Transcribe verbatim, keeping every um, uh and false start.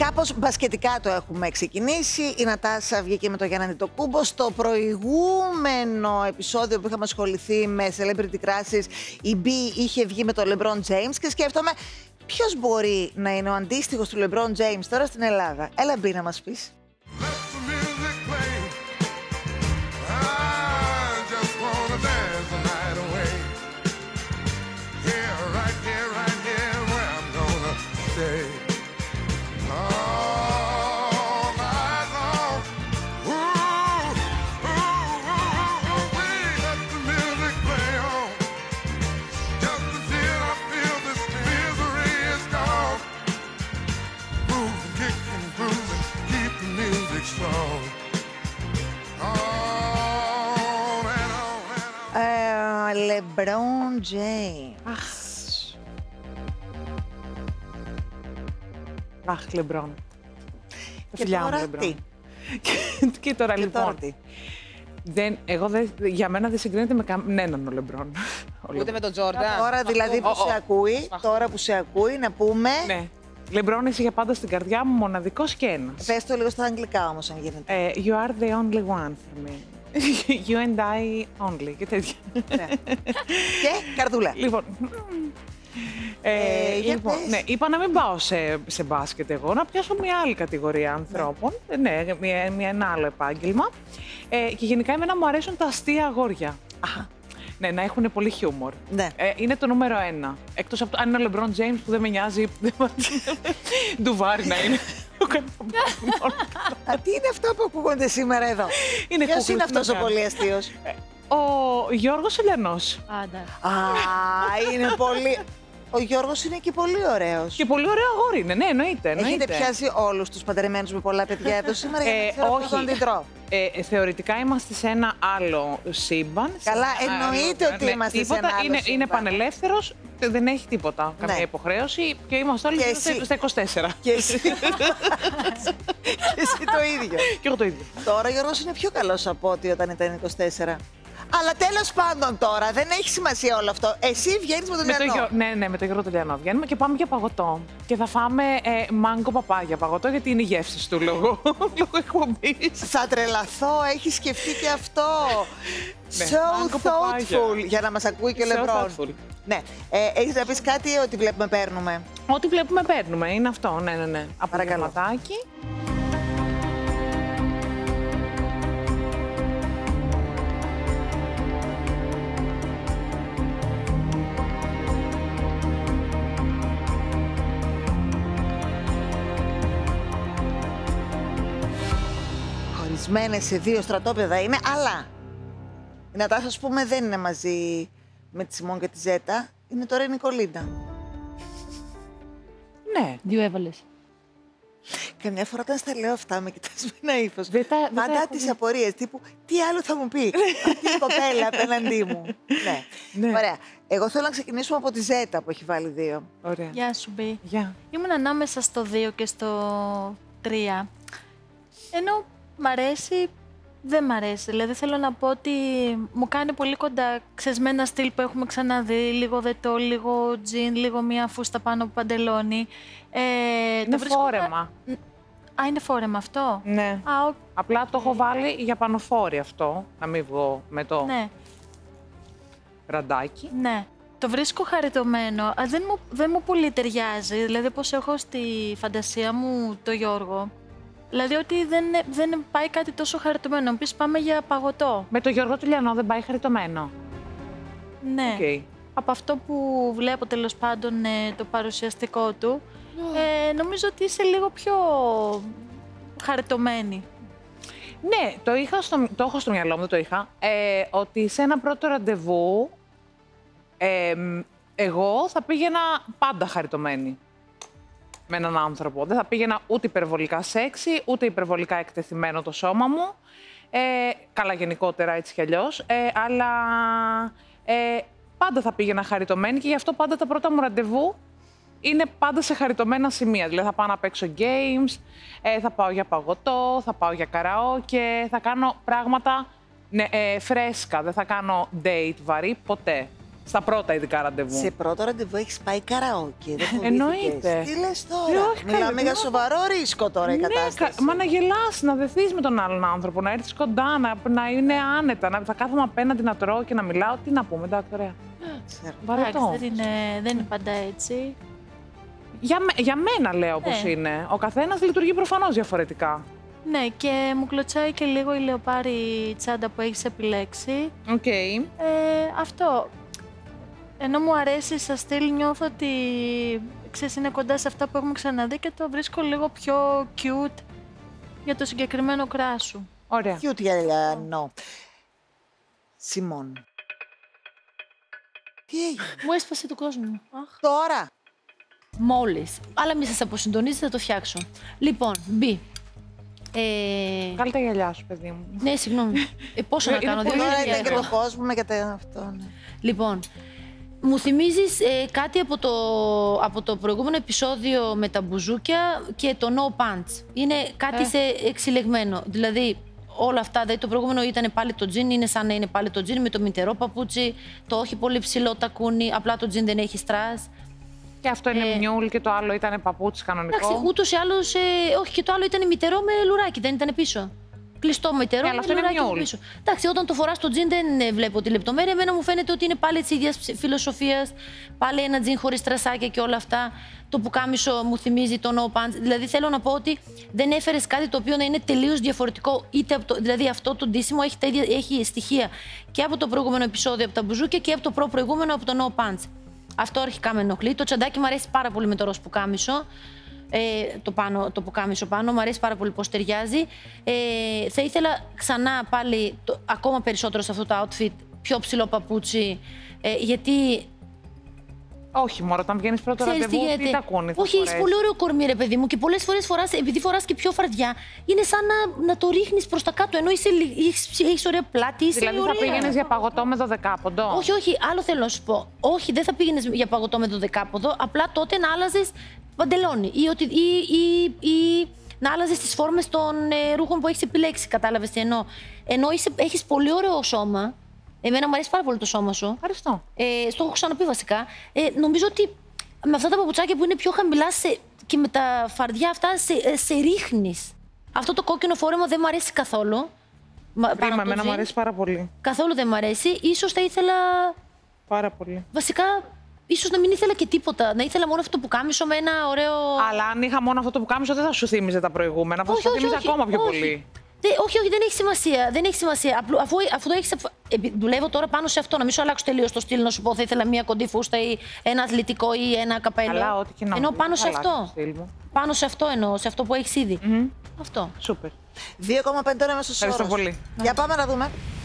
Κάπως μπασκετικά το έχουμε ξεκινήσει. Η Νατάσα βγήκε με τον Γιάννη Αντετοκούμπο. Στο προηγούμενο επεισόδιο που είχαμε ασχοληθεί με celebrity crushes, η Μπι είχε βγει με τον LeBron James και σκέφτομαι ποιος μπορεί να είναι ο αντίστοιχος του LeBron James τώρα στην Ελλάδα. Έλα Μπι να μας πεις. LeBron James. Αχ. Αχ, LeBron. Και τώρα τι. Και τώρα και λοιπόν. Τώρα τι. Δεν, εγώ δεν, για μένα δεν συγκρίνεται με κανέναν ο LeBron. Ούτε με τον Τζόρνταν. Τώρα δηλαδή που σε ακούει, τώρα που σε ακούει να πούμε. Ναι. LeBron, είσαι για πάντα στην καρδιά μου, μοναδικός και ένας. Πες το λίγο στα αγγλικά όμως αν γίνεται. Uh, you are the only one for me. You and I only. Και τέτοια. Ναι. Και καρδούλα. Λοιπόν, ε, Ε, για λοιπόν πες. ναι, είπα να μην πάω σε, σε μπάσκετ εγώ, να πιάσω μια άλλη κατηγορία ανθρώπων. Ναι, μια, μια, ένα άλλο επάγγελμα. Ε, και γενικά εμένα μου αρέσουν τα αστεία αγόρια. Αχα. Ναι, να έχουν πολύ χιούμορ. Ναι. Ε, είναι το νούμερο ένα. Εκτός από το, αν είναι ο LeBron James που δεν με νοιάζει, ντουβάρι να είναι. Α, τι είναι αυτά που ακούγονται σήμερα εδώ. Είναι Ποιος κούκλος, είναι αυτός τι ο να πολύ αστείος. Ο Γιώργος Ελιανός. Άντα. Α, είναι πολύ. Ο Γιώργος είναι και πολύ ωραίος. Και πολύ ωραίο αγόρι είναι, ναι, εννοείται. Έχετε εννοείται. πιάσει όλους τους παντρεμένους με πολλά παιδιά εδώ σήμερα για να Ε, ξέρω πώς όχι. τον αντιδρώ. Ε, ε, θεωρητικά είμαστε σε ένα άλλο σύμπαν. σε Καλά, ένα εννοείται άλλο- ότι ναι, είμαστε σε τίποτα, ένα άλλο είναι, σύμπαν. είναι πανελεύθερος, δεν έχει τίποτα, καμία Ναι. υποχρέωση και είμαστε όλοι Και στα- εσύ. στα είκοσι τέσσερα. Και εσύ. Και εσύ το ίδιο. Και εγώ το ίδιο. Τώρα ο Γιώργος είναι πιο καλός από ό,τι όταν ήταν είκοσι τέσσερα. Αλλά τέλος πάντων τώρα, δεν έχει σημασία όλο αυτό. Εσύ βγαίνεις με τον Με το Λιανό. Γιώ- ναι, ναι, με τον Γιώργο Τελιανό βγαίνουμε και πάμε για παγωτό. Και θα φάμε ε, μάγκο παπάγια παγωτό, γιατί είναι οι γεύσεις του λόγω, λόγω εκπομπής. Θα τρελαθώ, έχει σκεφτεί και αυτό. Ναι, So μάγκο παπάγια. thoughtful, για να μας ακούει και ο So Λεμπρόν. thoughtful. Ναι. Ε, έχεις να πεις κάτι ότι βλέπουμε παίρνουμε. Ό,τι βλέπουμε παίρνουμε, είναι αυτό, ναι, ναι, ναι. Παρακαλώ. Απογευματάκι. Χωρισμένες σε δύο στρατόπεδα είναι, αλλά η Νατάσα, ας πούμε, δεν είναι μαζί με τη Σιμών και τη Ζέτα. Είναι τώρα η Νικολίνα. Ναι. Δύο έβαλες. Καμιά φορά όταν στα λέω αυτά με κοιτάς με ένα ύφος. Δεν τα- δεν τα Πάντα έχω τις δει. απορίες, τύπου τι άλλο θα μου πει αυτή η κοπέλα απέναντί μου. Ναι. Ναι. Ωραία. Εγώ θέλω να ξεκινήσουμε από τη Ζέτα που έχει βάλει δύο. Ωραία. Γεια σου, Μπι. Γεια. Ήμουν ανάμεσα στο δύο και στο τρία. Ενώ μ' αρέσει, δεν μ' αρέσει. Δηλαδή θέλω να πω ότι μου κάνει πολύ κοντά ξεσμένα στυλ που έχουμε ξαναδεί. Λίγο δετό, λίγο τζιν, λίγο μία φούστα πάνω από παντελόνι. Ε, το Είναι βρίσκω- φόρεμα. Α, είναι φόρεμα αυτό. Ναι. Α, ο- Απλά το έχω βάλει για πανοφόρη αυτό, να μην βγω με το ναι, ραντάκι. ναι. Το βρίσκω χαριτωμένο, αλλά δεν μου, δεν μου πολύ ταιριάζει. Δηλαδή, όπως έχω στη φαντασία μου το Γιώργο. Δηλαδή, ότι δεν, δεν πάει κάτι τόσο χαριτωμένο. Να μου πεις, πάμε για παγωτό. Με το Γιώργο Τελιανό δεν πάει χαριτωμένο. Ναι. Οκ. Από αυτό που βλέπω τέλος πάντων ε, το παρουσιαστικό του, ε, νομίζω ότι είσαι λίγο πιο χαριτωμένη. Ναι, το, είχα στο, το έχω στο μυαλό μου, δεν το είχα, ε, ότι σε ένα πρώτο ραντεβού ε, εγώ θα πήγαινα πάντα χαριτωμένη με έναν άνθρωπο. Δεν θα πήγαινα ούτε υπερβολικά σεξι, ούτε υπερβολικά εκτεθειμένο το σώμα μου. Ε, καλά γενικότερα έτσι κι αλλιώς, ε, αλλά ε, πάντα θα πήγαινα χαριτωμένη και γι' αυτό πάντα τα πρώτα μου ραντεβού είναι πάντα σε χαριτωμένα σημεία. Δηλαδή θα πάω να παίξω games, ε, θα πάω για παγωτό, θα πάω για καραόκε, θα κάνω πράγματα ναι, ε, φρέσκα. Δεν θα κάνω date βαρύ ποτέ. Στα πρώτα ειδικά ραντεβού. Σε πρώτο ραντεβού έχεις πάει καραόκε. Δεν φοβήθηκες? Εννοείται. Τι λες τώρα? Ε, όχι, Μιλάμε καλά, για τι σοβαρό ρίσκο τώρα η Ναι, κατάσταση. κα- μα να γελάσει, να δεθείς με τον άλλον άνθρωπο, να έρθεις κοντά, να, να είναι άνετα, να θα κάθομαι απέναντι να τρώω και να μιλάω. Τι να πούμε, εντάξει, ωραία. Ξέρω. Βαρετό. Εντάξει, δεν είναι, δεν είναι πάντα έτσι. Για, με- για μένα λέω πως Ναι. είναι. Ο καθένας λειτουργεί προφανώς διαφορετικά. Ναι, και μου κλωτσάει και λίγο η λεοπάρη τσάντα που έχεις επιλέξει. Οκ. Ε, αυτό. Ενώ μου αρέσει σαν στυλ, νιώθω ότι ξέρεις, είναι κοντά σε αυτά που έχουμε ξαναδεί και το βρίσκω λίγο πιο cute για το συγκεκριμένο κράσου. Ωραία. Cute για Λιανό. Σιμών. Τι έγινε Μου έσπασε το κόσμο. τώρα? Μόλις. Αλλά μη σας αποσυντονίζετε, θα το φτιάξω. Λοιπόν, μπει. Ε, Βγάλε τα γυαλιά σου, παιδί μου. ναι, συγγνώμη. Ε, πόσο να Είναι κάνω, πολύ δύο Τώρα χιλιάδες ήταν και ευρώ. το κόσμο και τα αυτό. Ναι. Λοιπόν, μου θυμίζεις ε, κάτι από το, από το προηγούμενο επεισόδιο με τα μπουζούκια και το No Punch. Είναι κάτι Ε. σε εξιλεγμένο. Δηλαδή, όλα αυτά, δηλαδή το προηγούμενο ήταν πάλι το τζιν, είναι σαν να είναι πάλι το τζιν με το μητερό παπούτσι, το όχι πολύ ψηλό τακούνι, απλά το τζιν δεν έχει στρας. Και αυτό είναι Ε, μνιούλ και το άλλο ήταν παπούτσι κανονικό. Εντάξει, ούτως ή άλλως, ε, όχι και το άλλο ήταν μητερό με λουράκι, δεν ήταν πίσω. Κλειστό μητερό Ναι, αλλά με αυτό είναι λουράκι από μιούλ. πίσω. Εντάξει, όταν το φοράς το τζιν δεν ε, βλέπω τη λεπτομέρεια. Εμένα μου φαίνεται ότι είναι πάλι τη ίδια φιλοσοφία. Πάλι ένα τζιν χωρίς τρασάκια και όλα αυτά. Το πουκάμισο μου θυμίζει το no pants. Δηλαδή θέλω να πω ότι δεν έφερες κάτι το οποίο να είναι τελείως διαφορετικό. Είτε από το, δηλαδή αυτό το ντύσιμο έχει, τα ίδια, έχει στοιχεία και από το προηγούμενο επεισόδιο από τα μπουζούκια και από το προ-προηγούμενο από το no pants. Αυτό αρχικά με ενοχλεί. Το τσαντάκι μου αρέσει πάρα πολύ με το ροζ πουκάμισο. Ε, το, πάνω, το πουκάμισο πάνω, μου αρέσει πάρα πολύ πώς ταιριάζει. Ε, θα ήθελα ξανά πάλι το, ακόμα περισσότερο σε αυτό το outfit, πιο ψηλό παπούτσι, ε, γιατί... Όχι, μωρό, όταν βγαίνει πρώτο Ξέρεις τι ραντεβού, τι γίνεται. τακούνι θα Όχι, έχει φορέσεις. πολύ ωραίο κορμί, ρε παιδί μου, και πολλές φορές φοράς, επειδή φοράς και πιο φαρδιά, είναι σαν να, να το ρίχνεις προς τα κάτω, ενώ είσαι, λι- έχεις, έχεις ωραία πλάτη, είσαι Δηλαδή ωραία. θα πήγαινε για παγωτό με δωδεκάποντο. Όχι, όχι, άλλο θέλω να σου πω. Όχι, δεν θα πήγαινε για παγωτό με το δεκάποδο, απλά τότε να άλλαζε παντελόνι ή, ότι, ή, ή, ή να άλλαζε τι φόρμες των ε, ρούχων που έχει επιλέξει. Κατάλαβε τι εννοώ. Ενώ έχει πολύ ωραίο σώμα. Εμένα μου αρέσει πάρα πολύ το σώμα σου. Ευχαριστώ. Ε, στο έχω ξαναπεί βασικά. Ε, νομίζω ότι με αυτά τα παπουτσάκια που είναι πιο χαμηλά σε, και με τα φαρδιά αυτά σε, ε, σε ρίχνεις. Αυτό το κόκκινο φόρεμα δεν μου αρέσει καθόλου. Μα- πάνω Κρίμα, από το εμένα μου τζιν. αρέσει πάρα πολύ. Καθόλου δεν μου αρέσει. Ίσως θα ήθελα. Πάρα πολύ. Βασικά, ίσως να μην ήθελα και τίποτα. Να ήθελα μόνο αυτό που κάμισο με ένα ωραίο. Αλλά αν είχα μόνο αυτό το που κάμισο, δεν θα σου θύμιζε τα προηγούμενα. Θα Όχι, σου όχι, θύμιζε όχι, ακόμα πιο όχι. πολύ. Δε, όχι, όχι, δεν έχει σημασία. Δεν έχει σημασία. Απλού, αφού, αφού το έχεις, επι- δουλεύω τώρα πάνω σε αυτό, να μην σου αλλάξω τελείω το στυλ, να σου πω θα ήθελα μία κοντή φούστα ή ένα αθλητικό ή ένα καπέλο. Καλά, ό,τι και να Ενώ μου πάνω πεις, σε θα αλλάξω το αυτό. στυλ μου. Πάνω σε αυτό εννοώ, σε αυτό που έχει ήδη. Αυτό. Σούπερ. δύο κόμμα πέντε τώρα μέσα στο Ευχαριστώ πολύ. Για πάμε να δούμε.